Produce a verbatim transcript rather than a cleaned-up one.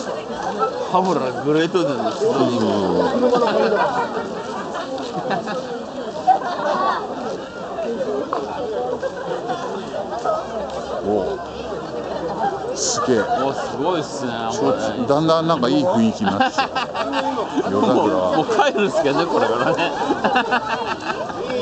ハブラグレートデンの人におお、すげえ。 お、すごいっすね。 だんだんなんかいい雰囲気になってきて夜桜もう帰るんですけどね、これからね。